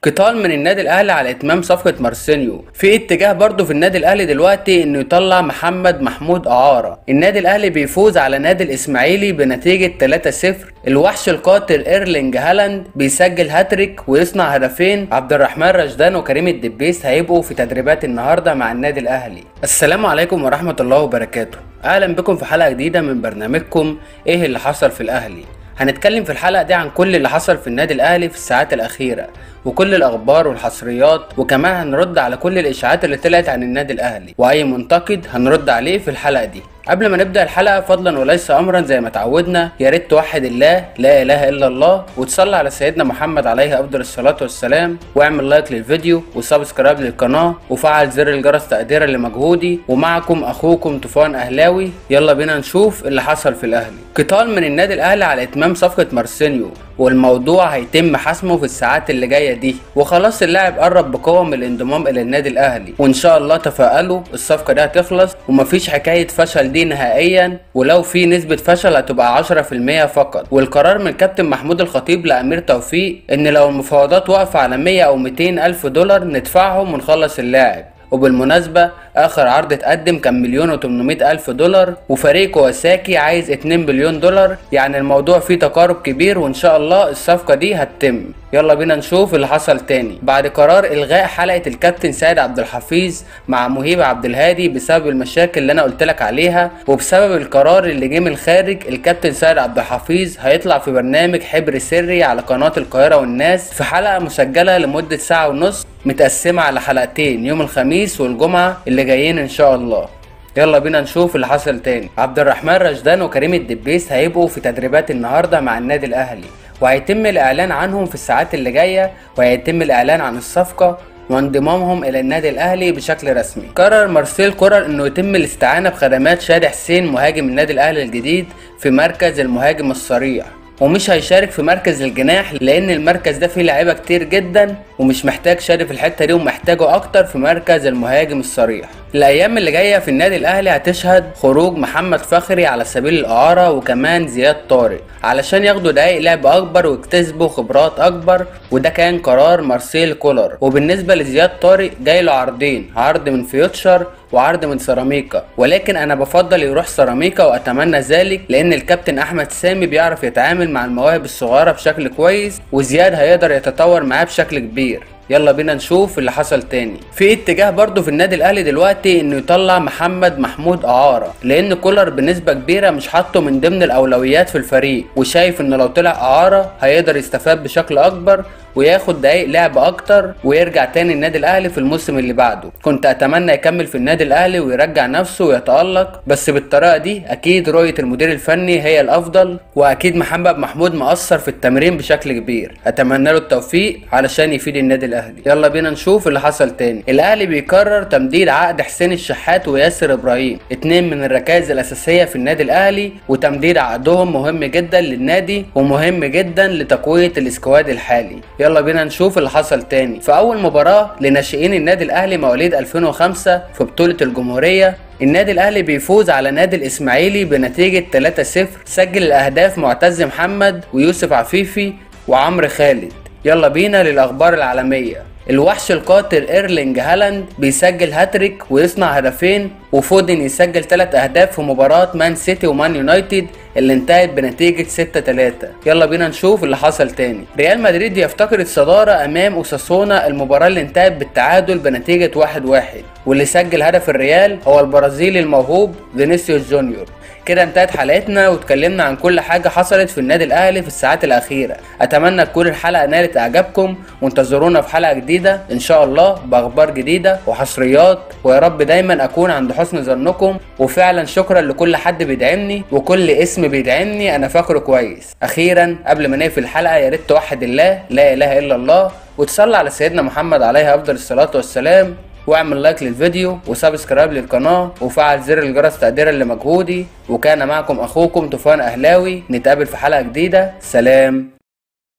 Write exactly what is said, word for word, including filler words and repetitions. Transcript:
قتال من النادي الاهلي على اتمام صفقه مارسينيو. في اتجاه برضه في النادي الاهلي دلوقتي انه يطلع محمد محمود اعاره. النادي الاهلي بيفوز على نادي الاسماعيلي بنتيجه ثلاثة صفر. الوحش القاتل ايرلينج هالاند بيسجل هاتريك ويصنع هدفين. عبد الرحمن رشدان وكريم الدبيس هيبقوا في تدريبات النهارده مع النادي الاهلي. السلام عليكم ورحمه الله وبركاته. اهلا بكم في حلقه جديده من برنامجكم ايه اللي حصل في الاهلي. هنتكلم في الحلقة دي عن كل اللي حصل في النادي الأهلي في الساعات الأخيرة وكل الأخبار والحصريات، وكمان هنرد على كل الإشاعات اللي طلعت عن النادي الأهلي، وأي منتقد هنرد عليه في الحلقة دي. قبل ما نبدأ الحلقة فضلا وليس أمرا زي ما تعودنا، يا ريت توحد الله لا إله إلا الله وتصلي على سيدنا محمد عليه أفضل الصلاة والسلام، واعمل لايك للفيديو وسبسكرايب للقناة وفعل زر الجرس تقديرا لمجهودي. ومعكم أخوكم طوفان أهلاوي. يلا بينا نشوف اللي حصل في الأهلي. قتال من النادي الأهلي على إتمام صفقة مارسينيو، والموضوع هيتم حسمه في الساعات اللي جايه دي، وخلاص اللاعب قرب بقوه من الانضمام الى النادي الاهلي، وان شاء الله تفائلوا الصفقه دي هتخلص ومفيش حكايه فشل دي نهائيا، ولو في نسبه فشل هتبقى عشرة في المية فقط. والقرار من كابتن محمود الخطيب لامير توفيق ان لو المفاوضات واقفه على مية او ميتين الف دولار ندفعهم ونخلص اللاعب. وبالمناسبة اخر عرض اتقدم كان مليون وتمنمية الف دولار، وفريق كواساكي عايز اتنين بليون دولار، يعني الموضوع فيه تقارب كبير وان شاء الله الصفقة دي هتتم. يلا بينا نشوف اللي حصل تاني. بعد قرار الغاء حلقة الكابتن سيد عبد الحفيظ مع مهيب عبد الهادي بسبب المشاكل اللي انا قلتلك عليها، وبسبب القرار اللي جه من الخارج، الكابتن سيد عبد الحفيظ هيطلع في برنامج حبر سري على قناة القاهرة والناس في حلقة مسجلة لمدة ساعة ونص متقسمة على حلقتين يوم الخميس والجمعة اللي جايين ان شاء الله. يلا بينا نشوف اللي حصل تاني. عبد الرحمن رشدان وكريم الدبيس هيبقوا في تدريبات النهارده مع النادي الاهلي، وهيتم الاعلان عنهم في الساعات اللي جايه، وهيتم الاعلان عن الصفقه وانضمامهم الى النادي الاهلي بشكل رسمي. قرر مارسيل كولر انه يتم الاستعانه بخدمات شادي حسين مهاجم النادي الاهلي الجديد في مركز المهاجم الصريح، ومش هيشارك في مركز الجناح لان المركز ده فيه لعيبه كتير جدا ومش محتاج شادي في الحته دي، ومحتاجه اكتر في مركز المهاجم الصريح. الايام اللي جايه في النادي الاهلي هتشهد خروج محمد فخري على سبيل الاعاره وكمان زياد طارق علشان ياخدوا دقايق لعب اكبر ويكتسبوا خبرات اكبر، وده كان قرار مارسيل كولر. وبالنسبه لزياد طارق جاي له عرضين، عرض من فيوتشر وعرض من سيراميكا، ولكن انا بفضل يروح سيراميكا واتمنى ذلك لان الكابتن احمد سامي بيعرف يتعامل مع المواهب الصغيره بشكل كويس، وزياد هيقدر يتطور معاه بشكل كبير. يلا بينا نشوف اللي حصل تاني. في اتجاه برضه في النادي الاهلي دلوقتي انه يطلع محمد محمود اعاره، لان كولر بنسبه كبيره مش حاطه من ضمن الاولويات في الفريق، وشايف انه لو طلع اعاره هيقدر يستفاد بشكل اكبر وياخد دقايق لعب اكتر ويرجع تاني النادي الاهلي في الموسم اللي بعده. كنت اتمنى يكمل في النادي الاهلي ويرجع نفسه ويتالق، بس بالطريقه دي اكيد رؤيه المدير الفني هي الافضل، واكيد محمد محمود مقصر في التمرين بشكل كبير. اتمنى له التوفيق علشان يفيد النادي الاهلي. يلا بينا نشوف اللي حصل تاني. الاهلي بيقرر تمديد عقد حسين الشحات وياسر ابراهيم، اتنين من الركائز الاساسيه في النادي الاهلي، وتمديد عقدهم مهم جدا للنادي ومهم جدا لتقويه الاسكواد الحالي. يلا بينا نشوف اللي حصل تاني. في اول مباراة لناشئين النادي الاهلي مواليد ألفين وخمسة في بطولة الجمهورية، النادي الاهلي بيفوز على نادي الاسماعيلي بنتيجة ثلاثة صفر. سجل الاهداف معتز محمد ويوسف عفيفي وعمرو خالد. يلا بينا للاخبار العالمية. الوحش القاتل ايرلينج هالاند بيسجل هاتريك ويصنع هدفين، وفودن يسجل ثلاث اهداف في مباراة مان سيتي ومان يونايتد اللي انتهت بنتيجة ستة تلاتة. يلا بينا نشوف اللي حصل تاني. ريال مدريد يفتقد الصدارة امام اوساسونا، المباراة اللي انتهت بالتعادل بنتيجة واحد واحد، واللي سجل هدف الريال هو البرازيلي الموهوب فينيسيوس جونيور. كده انتهت حلقتنا واتكلمنا عن كل حاجة حصلت في النادي الاهلي في الساعات الاخيرة. اتمنى تكون الحلقة نالت اعجابكم، وانتظرونا في حلقة جديدة ان شاء الله باخبار جديدة وحصريات، ويا رب دايما اكون عند حسن ظنكم. وفعلا شكرا لكل حد بيدعمني وكل اسم بيدعمني انا فاكره كويس. اخيرا قبل ما نقفل الحلقة يا ريت توحد الله لا اله الا الله وتصلي على سيدنا محمد عليه افضل الصلاة والسلام، واعمل لايك للفيديو وسبسكرايب للقناة وفعل زر الجرس تقديرا لمجهودي. وكان معكم اخوكم طوفان اهلاوي، نتقابل في حلقة جديدة. سلام.